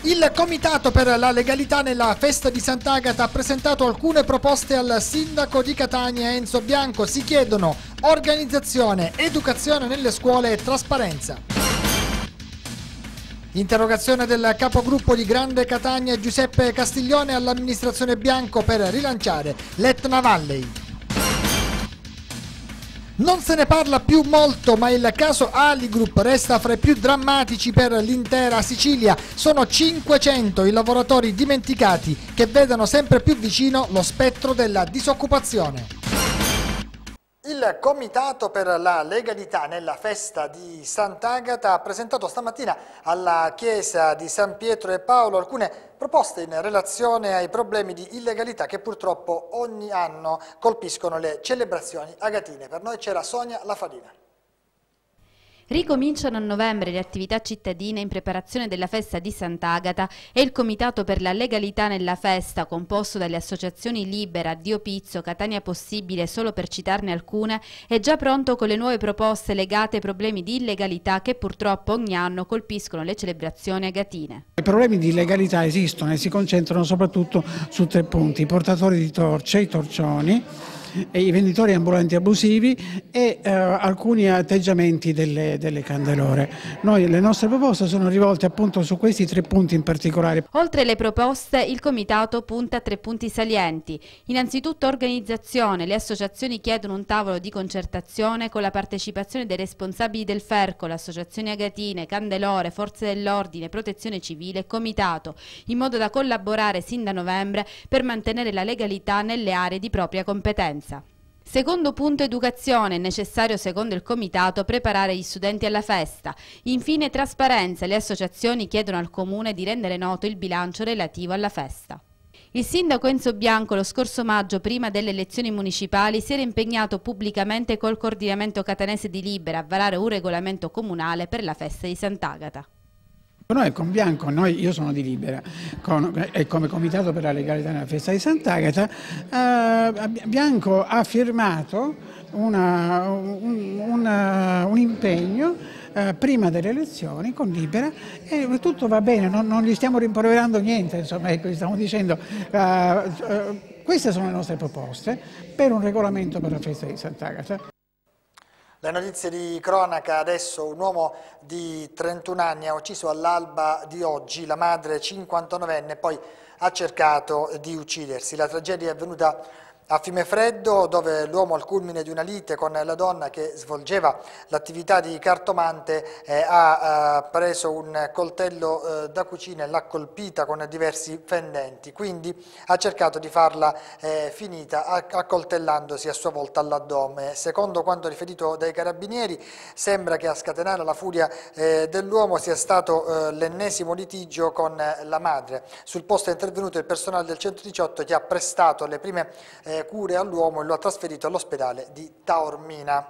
Il Comitato per la Legalità nella Festa di Sant'Agata ha presentato alcune proposte al sindaco di Catania Enzo Bianco. Si chiedono organizzazione, educazione nelle scuole e trasparenza. Interrogazione del capogruppo di Grande Catania Giuseppe Castiglione all'amministrazione Bianco per rilanciare l'Etna Valley. Non se ne parla più molto, ma il caso Aligroup resta fra i più drammatici per l'intera Sicilia. Sono 500 i lavoratori dimenticati che vedono sempre più vicino lo spettro della disoccupazione. Il Comitato per la Legalità nella Festa di Sant'Agata ha presentato stamattina alla chiesa di San Pietro e Paolo alcune proposte in relazione ai problemi di illegalità che purtroppo ogni anno colpiscono le celebrazioni agatine. Per noi c'era Sonia Lafadina. Ricominciano a novembre le attività cittadine in preparazione della festa di Sant'Agata e il Comitato per la Legalità nella Festa, composto dalle associazioni Libera, Dio Pizzo, Catania Possibile, solo per citarne alcune, è già pronto con le nuove proposte legate ai problemi di illegalità che purtroppo ogni anno colpiscono le celebrazioni agatine. I problemi di illegalità esistono e si concentrano soprattutto su 3 punti: i portatori di torce, i torcioni, e i venditori ambulanti abusivi e alcuni atteggiamenti delle candelore. Le nostre proposte sono rivolte appunto su questi 3 punti in particolare. Oltre alle proposte, il Comitato punta a 3 punti salienti. Innanzitutto organizzazione. Le associazioni chiedono un tavolo di concertazione con la partecipazione dei responsabili del Ferco, le associazioni agatine, candelore, forze dell'ordine, protezione civile e comitato, in modo da collaborare sin da novembre per mantenere la legalità nelle aree di propria competenza. Secondo punto, educazione. È necessario, secondo il Comitato, preparare gli studenti alla festa. Infine, trasparenza. Le associazioni chiedono al Comune di rendere noto il bilancio relativo alla festa. Il sindaco Enzo Bianco lo scorso maggio, prima delle elezioni municipali, si era impegnato pubblicamente col coordinamento catanese di Libera a varare un regolamento comunale per la festa di Sant'Agata. Noi con Bianco, io sono di Libera, e come Comitato per la Legalità nella Festa di Sant'Agata, Bianco ha firmato un impegno prima delle elezioni con Libera e tutto va bene, non gli stiamo rimproverando niente, insomma, ecco, stiamo dicendo queste sono le nostre proposte per un regolamento per la Festa di Sant'Agata. Le notizie di cronaca adesso: un uomo di 31 anni ha ucciso all'alba di oggi la madre 59enne, poi ha cercato di uccidersi. La tragedia è avvenuta a Fiumefreddo, dove l'uomo, al culmine di una lite con la donna che svolgeva l'attività di cartomante, ha preso un coltello da cucina e l'ha colpita con diversi fendenti, quindi ha cercato di farla finita accoltellandosi a sua volta all'addome. Secondo quanto riferito dai carabinieri, sembra che a scatenare la furia dell'uomo sia stato l'ennesimo litigio con la madre. Sul posto è intervenuto il personale del 118 che ha prestato le prime cure all'uomo e lo ha trasferito all'ospedale di Taormina.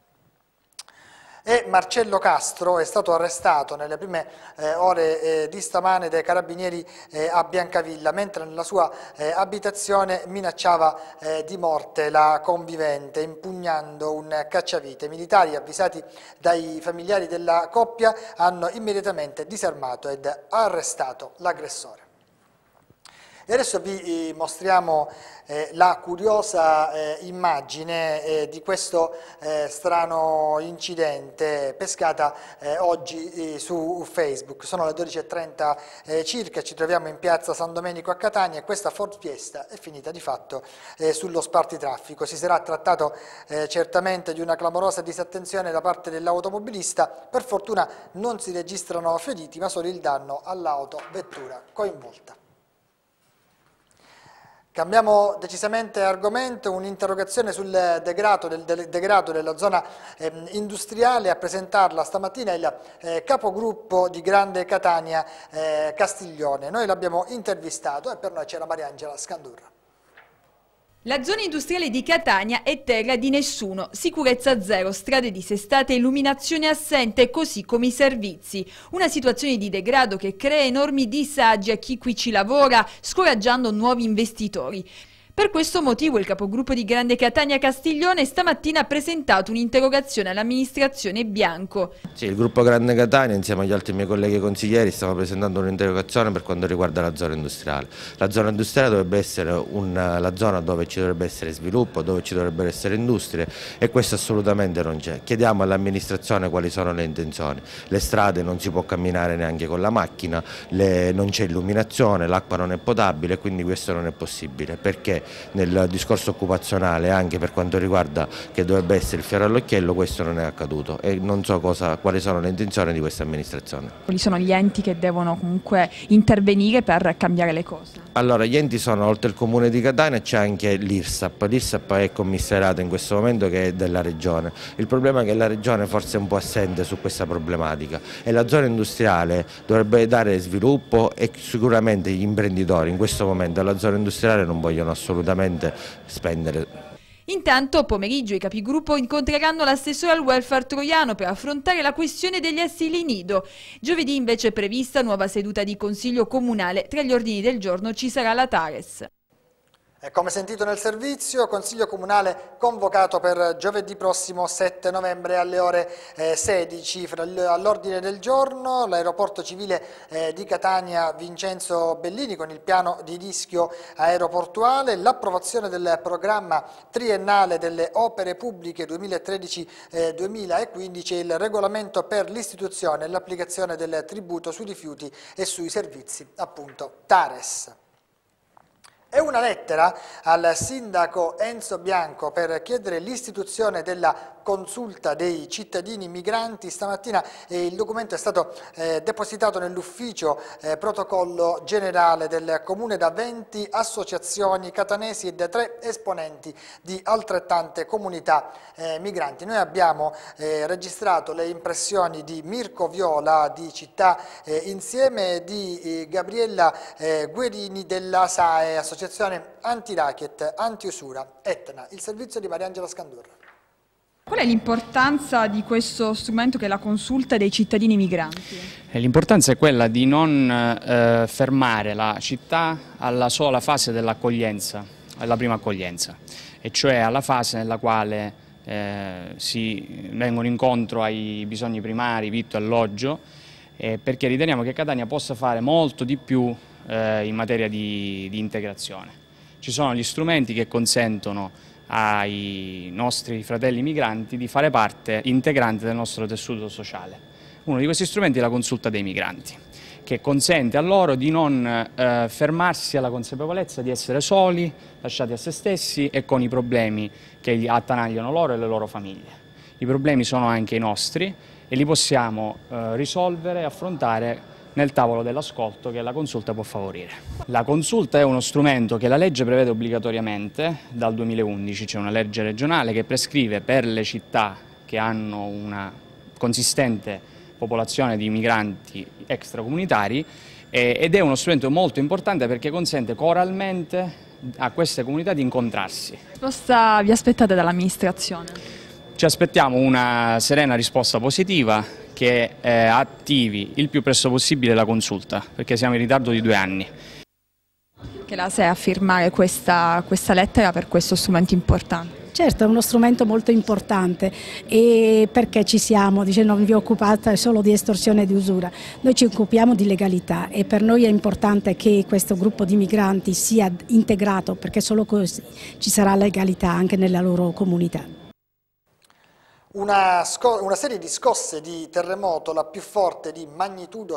E Marcello Castro è stato arrestato nelle prime ore di stamane dai carabinieri a Biancavilla, mentre nella sua abitazione minacciava di morte la convivente impugnando un cacciavite. I militari, avvisati dai familiari della coppia, hanno immediatamente disarmato ed arrestato l'aggressore. E adesso vi mostriamo la curiosa immagine di questo strano incidente pescata oggi su Facebook. Sono le 12:30 circa, ci troviamo in piazza San Domenico a Catania e questa Ford Fiesta è finita di fatto sullo spartitraffico. Si sarà trattato certamente di una clamorosa disattenzione da parte dell'automobilista. Per fortuna non si registrano feriti, ma solo il danno all'autovettura coinvolta. Cambiamo decisamente argomento. Un'interrogazione sul degrado della zona industriale. A presentarla stamattina il capogruppo di Grande Catania Castiglione. Noi l'abbiamo intervistato e per noi c'era Mariangela Scandurra. La zona industriale di Catania è terra di nessuno, sicurezza zero, strade dissestate, illuminazione assente, così come i servizi. Una situazione di degrado che crea enormi disagi a chi qui ci lavora, scoraggiando nuovi investitori. Per questo motivo il capogruppo di Grande Catania Castiglione stamattina ha presentato un'interrogazione all'amministrazione Bianco. Sì, il gruppo Grande Catania insieme agli altri miei colleghi consiglieri stiamo presentando un'interrogazione per quanto riguarda la zona industriale. La zona industriale dovrebbe essere la zona dove ci dovrebbe essere sviluppo, dove ci dovrebbero essere industrie, e questo assolutamente non c'è. Chiediamo all'amministrazione quali sono le intenzioni. Le strade non si può camminare neanche con la macchina, non c'è illuminazione, l'acqua non è potabile, quindi questo non è possibile, perché nel discorso occupazionale, anche per quanto riguarda che dovrebbe essere il fiore all'occhiello, questo non è accaduto e non so quali sono le intenzioni di questa amministrazione. Quali sono gli enti che devono comunque intervenire per cambiare le cose? Allora, gli enti sono, oltre il comune di Catania c'è anche l'IRSAP. L'IRSAP è commissariata in questo momento, che è della regione. Il problema è che la regione forse è un po' assente su questa problematica e la zona industriale dovrebbe dare sviluppo, e sicuramente gli imprenditori in questo momento alla zona industriale non vogliono assolutamente spendere. Intanto pomeriggio i capigruppo incontreranno l'assessore al welfare Troiano per affrontare la questione degli asili nido. Giovedì invece è prevista nuova seduta di consiglio comunale, tra gli ordini del giorno ci sarà la Tares. E come sentito nel servizio, Consiglio Comunale convocato per giovedì prossimo 7 novembre alle ore 16. All'ordine del giorno l'aeroporto civile di Catania Vincenzo Bellini con il piano di rischio aeroportuale, l'approvazione del programma triennale delle opere pubbliche 2013-2015 e il regolamento per l'istituzione e l'applicazione del tributo sui rifiuti e sui servizi, appunto Tares. E una lettera al sindaco Enzo Bianco per chiedere l'istituzione della consulta dei cittadini migranti. Stamattina il documento è stato depositato nell'ufficio protocollo generale del Comune da 20 associazioni catanesi e da 3 esponenti di altrettante comunità migranti. Noi abbiamo registrato le impressioni di Mirko Viola di Città Insieme e di Gabriella Guerini della SAE, Associazione Anti-Racket, Anti-Usura, Etna. Il servizio di Mariangela Scandurra. Qual è l'importanza di questo strumento che è la consulta dei cittadini migranti? L'importanza è quella di non fermare la città alla sola fase dell'accoglienza, alla prima accoglienza, e cioè alla fase nella quale si vengono incontro ai bisogni primari, vitto e alloggio, perché riteniamo che Catania possa fare molto di più in materia di integrazione. Ci sono gli strumenti che consentono ai nostri fratelli migranti di fare parte integrante del nostro tessuto sociale. Uno di questi strumenti è la consulta dei migranti, che consente a loro di non fermarsi alla consapevolezza di essere soli, lasciati a se stessi e con i problemi che attanagliano loro e le loro famiglie. I problemi sono anche i nostri e li possiamo risolvere e affrontare nel tavolo dell'ascolto che la consulta può favorire. La consulta è uno strumento che la legge prevede obbligatoriamente dal 2011, c'è una legge regionale che prescrive per le città che hanno una consistente popolazione di migranti extracomunitari ed è uno strumento molto importante perché consente coralmente a queste comunità di incontrarsi. Cosa vi aspettate dall'amministrazione? Ci aspettiamo una serena risposta positiva che attivi il più presto possibile la consulta, perché siamo in ritardo di 2 anni. Che la sei a firmare questa lettera per questo strumento importante? Certo, è uno strumento molto importante e perché ci siamo, dice non vi occupate solo di estorsione e di usura, noi ci occupiamo di legalità e per noi è importante che questo gruppo di migranti sia integrato perché solo così ci sarà legalità anche nella loro comunità. Una serie di scosse di terremoto, la più forte di magnitudo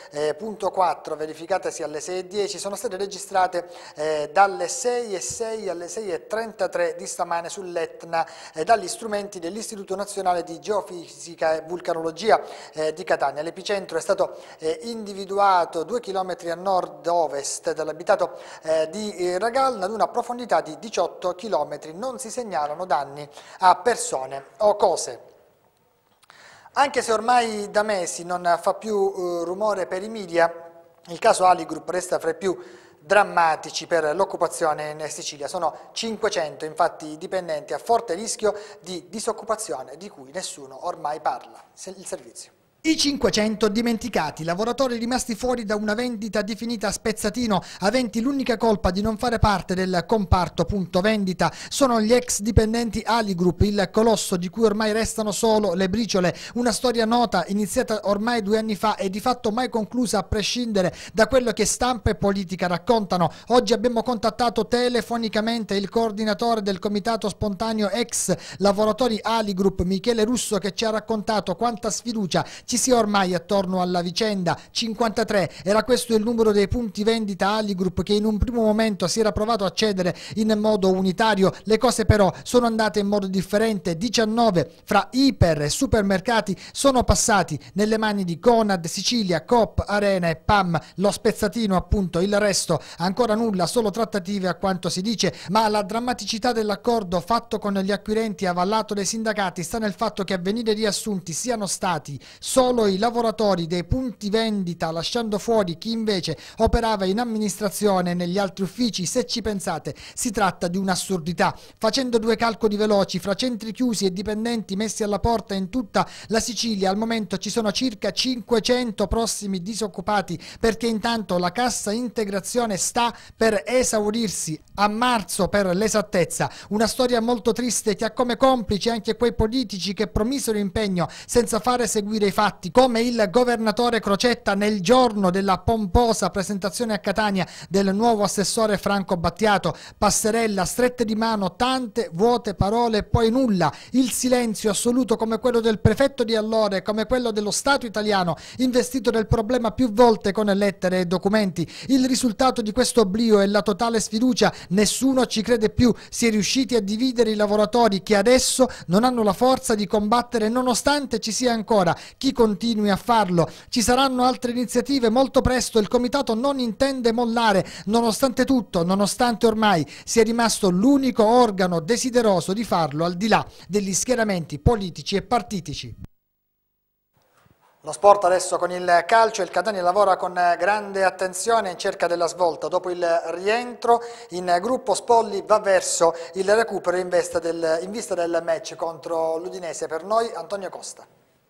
3.4 verificatesi alle 6:10, sono state registrate dalle 6:06 alle 6:33 di stamane sull'Etna dagli strumenti dell'Istituto Nazionale di Geofisica e Vulcanologia di Catania. L'epicentro è stato individuato 2 km a nord-ovest dall'abitato di Ragalna ad una profondità di 18 km. Non si segnalano danni a persone o cose. Anche se ormai da mesi non fa più rumore per i media, il caso Aligroup resta fra i più drammatici per l'occupazione in Sicilia. Sono 500 infatti i dipendenti a forte rischio di disoccupazione di cui nessuno ormai parla. Il servizio. I 500 dimenticati, lavoratori rimasti fuori da una vendita definita a spezzatino, aventi l'unica colpa di non fare parte del comparto punto vendita, sono gli ex dipendenti Aligroup, il colosso di cui ormai restano solo le briciole, una storia nota iniziata ormai 2 anni fa e di fatto mai conclusa a prescindere da quello che stampa e politica raccontano. Oggi abbiamo contattato telefonicamente il coordinatore del comitato spontaneo ex lavoratori Aligroup, Michele Russo, che ci ha raccontato quanta sfiducia ci sia ormai attorno alla vicenda. 53 era questo il numero dei punti vendita Aligroup che in un primo momento si era provato a cedere in modo unitario. Le cose però sono andate in modo differente. 19 fra iper e supermercati sono passati nelle mani di Conad, Sicilia, Coop, Arena e PAM, lo spezzatino appunto. Il resto ancora nulla, solo trattative a quanto si dice, ma la drammaticità dell'accordo fatto con gli acquirenti avallato dai sindacati sta nel fatto che a venire riassunti siano stati solo i lavoratori dei punti vendita, lasciando fuori chi invece operava in amministrazione e negli altri uffici. Se ci pensate, si tratta di un'assurdità. Facendo 2 calcoli veloci fra centri chiusi e dipendenti messi alla porta in tutta la Sicilia, al momento ci sono circa 500 prossimi disoccupati, perché intanto la cassa integrazione sta per esaurirsi a marzo per l'esattezza. Una storia molto triste che ha come complici anche quei politici che promisero impegno senza fare seguire i fatti, come il governatore Crocetta nel giorno della pomposa presentazione a Catania del nuovo assessore Franco Battiato. Passerella, strette di mano, tante vuote parole e poi nulla. Il silenzio assoluto come quello del prefetto di allora e come quello dello Stato italiano, investito del problema più volte con lettere e documenti. Il risultato di questo oblio è la totale sfiducia. Nessuno ci crede più. Si è riusciti a dividere i lavoratori che adesso non hanno la forza di combattere, nonostante ci sia ancora chi continui a farlo. Ci saranno altre iniziative molto presto. Il comitato non intende mollare, nonostante tutto, nonostante ormai sia rimasto l'unico organo desideroso di farlo al di là degli schieramenti politici e partitici. Lo sport adesso con il calcio. Il Catania lavora con grande attenzione in cerca della svolta. Dopo il rientro in gruppo, Spolli va verso il recupero in vista del match contro l'Udinese. Per noi Antonio Costa.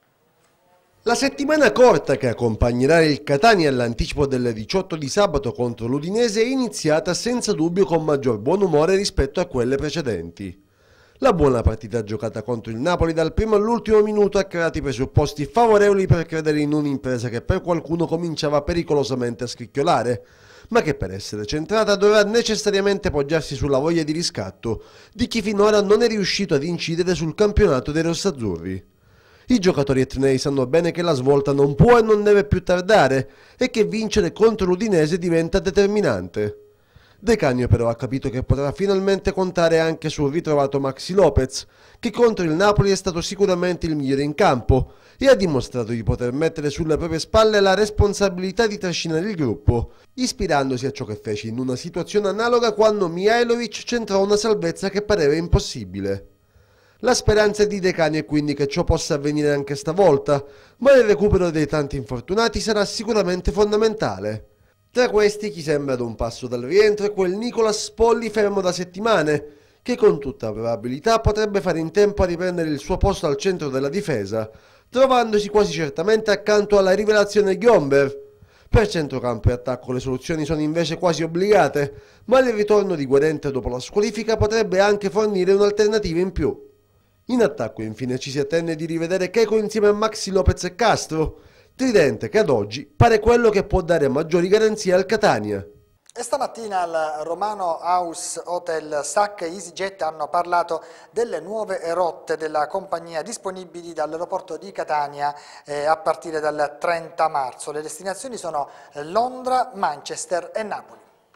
La settimana corta che accompagnerà il Catania all'anticipo del 18 di sabato contro l'Udinese è iniziata senza dubbio con maggior buon umore rispetto a quelle precedenti. La buona partita giocata contro il Napoli dal primo all'ultimo minuto ha creato i presupposti favorevoli per credere in un'impresa che per qualcuno cominciava pericolosamente a scricchiolare, ma che per essere centrata dovrà necessariamente poggiarsi sulla voglia di riscatto di chi finora non è riuscito ad incidere sul campionato dei rossazzurri. I giocatori etnei sanno bene che la svolta non può e non deve più tardare e che vincere contro l'Udinese diventa determinante. De Canio però ha capito che potrà finalmente contare anche sul ritrovato Maxi Lopez, che contro il Napoli è stato sicuramente il migliore in campo e ha dimostrato di poter mettere sulle proprie spalle la responsabilità di trascinare il gruppo, ispirandosi a ciò che fece in una situazione analoga quando Mihajlovic centrò una salvezza che pareva impossibile. La speranza di De Canio è quindi che ciò possa avvenire anche stavolta, ma il recupero dei tanti infortunati sarà sicuramente fondamentale. Tra questi chi sembra ad un passo dal rientro è quel Nicolas Spolli fermo da settimane, che con tutta probabilità potrebbe fare in tempo a riprendere il suo posto al centro della difesa, trovandosi quasi certamente accanto alla rivelazione Ghiomber. Per centrocampo e attacco le soluzioni sono invece quasi obbligate, ma il ritorno di Guerente dopo la squalifica potrebbe anche fornire un'alternativa in più. In attacco infine ci si attende di rivedere Checo insieme a Maxi Lopez e Castro, tridente che ad oggi pare quello che può dare maggiori garanzie al Catania. E stamattina al Romano House Hotel SAC e EasyJet hanno parlato delle nuove rotte della compagnia disponibili dall'aeroporto di Catania a partire dal 30 marzo. Le destinazioni sono Londra, Manchester e Napoli.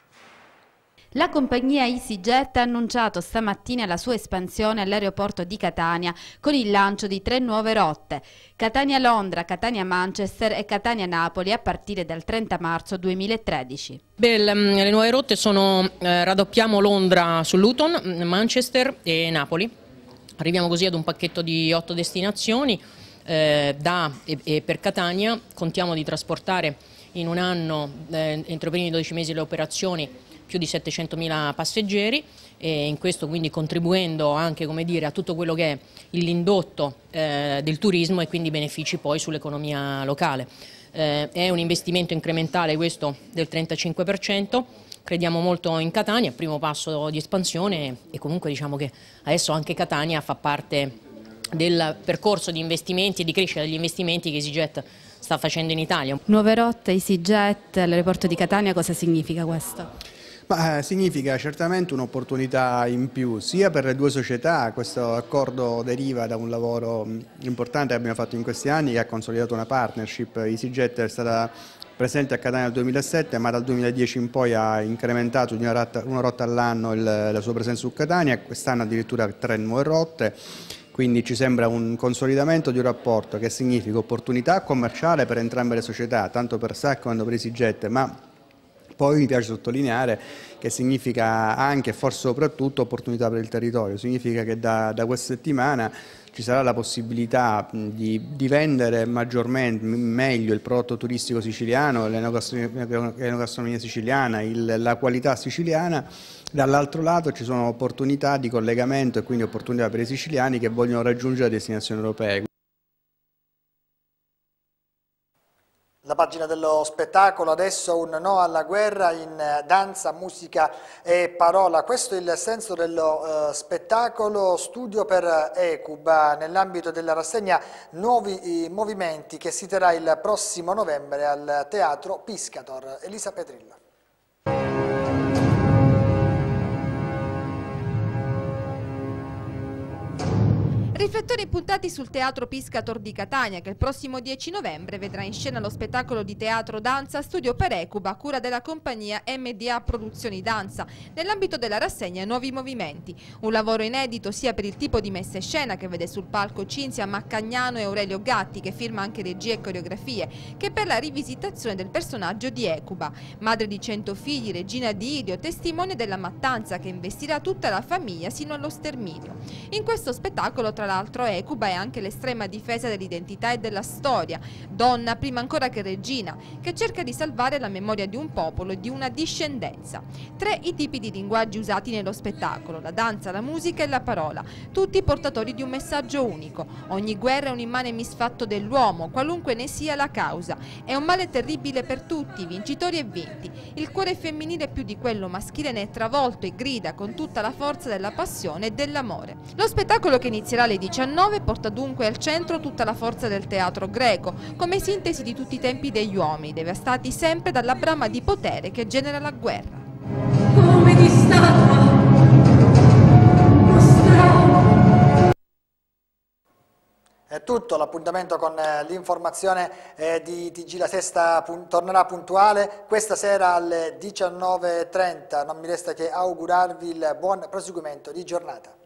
La compagnia EasyJet ha annunciato stamattina la sua espansione all'aeroporto di Catania con il lancio di 3 nuove rotte: Catania-Londra, Catania-Manchester e Catania-Napoli a partire dal 30 marzo 2013. Le nuove rotte sono raddoppiamo Londra su Luton, Manchester e Napoli. Arriviamo così ad un pacchetto di 8 destinazioni. Per Catania contiamo di trasportare in un anno, entro i primi 12 mesi, le operazioni più di 700.000 passeggeri, e in questo quindi contribuendo anche, come dire, a tutto quello che è l'indotto del turismo e quindi benefici poi sull'economia locale. È un investimento incrementale questo del 35%, crediamo molto in Catania, primo passo di espansione, e comunque diciamo che adesso anche Catania fa parte del percorso di investimenti e di crescita degli investimenti che EasyJet sta facendo in Italia. Nuove rotte, EasyJet all'aeroporto di Catania, cosa significa questo? Significa certamente un'opportunità in più, sia per le due società. Questo accordo deriva da un lavoro importante che abbiamo fatto in questi anni, che ha consolidato una partnership. EasyJet è stata presente a Catania nel 2007, ma dal 2010 in poi ha incrementato di una rotta all'anno la sua presenza su Catania, quest'anno addirittura 3 nuove rotte. Quindi ci sembra un consolidamento di un rapporto che significa opportunità commerciale per entrambe le società, tanto per SAC quanto per EasyJet, ma poi mi piace sottolineare che significa anche, e forse soprattutto, opportunità per il territorio. Significa che da questa settimana ci sarà la possibilità di vendere maggiormente, meglio il prodotto turistico siciliano, l'enogastronomia siciliana, la qualità siciliana. Dall'altro lato ci sono opportunità di collegamento e quindi opportunità per i siciliani che vogliono raggiungere destinazioni europee. La pagina dello spettacolo, adesso un no alla guerra in danza, musica e parola. Questo è il senso dello spettacolo Studio per Ecuba, nell'ambito della rassegna Nuovi Movimenti che si terrà il prossimo novembre al Teatro Piscator. Elisa Petrillo. Riflettori puntati sul Teatro Piscator di Catania, che il prossimo 10 novembre vedrà in scena lo spettacolo di teatro danza Studio per Ecuba a cura della compagnia MDA Produzioni Danza, nell'ambito della rassegna Nuovi Movimenti. Un lavoro inedito sia per il tipo di messa in scena, che vede sul palco Cinzia Maccagnano e Aurelio Gatti, che firma anche regie e coreografie, che per la rivisitazione del personaggio di Ecuba, madre di 100 figli, regina di Idio, testimone della mattanza che investirà tutta la famiglia sino allo sterminio. In questo spettacolo, tra l'altro, Ecuba è anche l'estrema difesa dell'identità e della storia, donna prima ancora che regina, che cerca di salvare la memoria di un popolo e di una discendenza. 3 i tipi di linguaggi usati nello spettacolo: la danza, la musica e la parola, tutti portatori di un messaggio unico. Ogni guerra è un immane misfatto dell'uomo, qualunque ne sia la causa. È un male terribile per tutti, vincitori e vinti. Il cuore femminile più di quello maschile ne è travolto e grida con tutta la forza della passione e dell'amore. Lo spettacolo, che inizierà alle 19, porta dunque al centro tutta la forza del teatro greco, come sintesi di tutti i tempi degli uomini, devastati sempre dalla brama di potere che genera la guerra. Come di statua, È tutto, l'appuntamento con l'informazione di TG La Sesta tornerà puntuale questa sera alle 19:30. Non mi resta che augurarvi il buon proseguimento di giornata.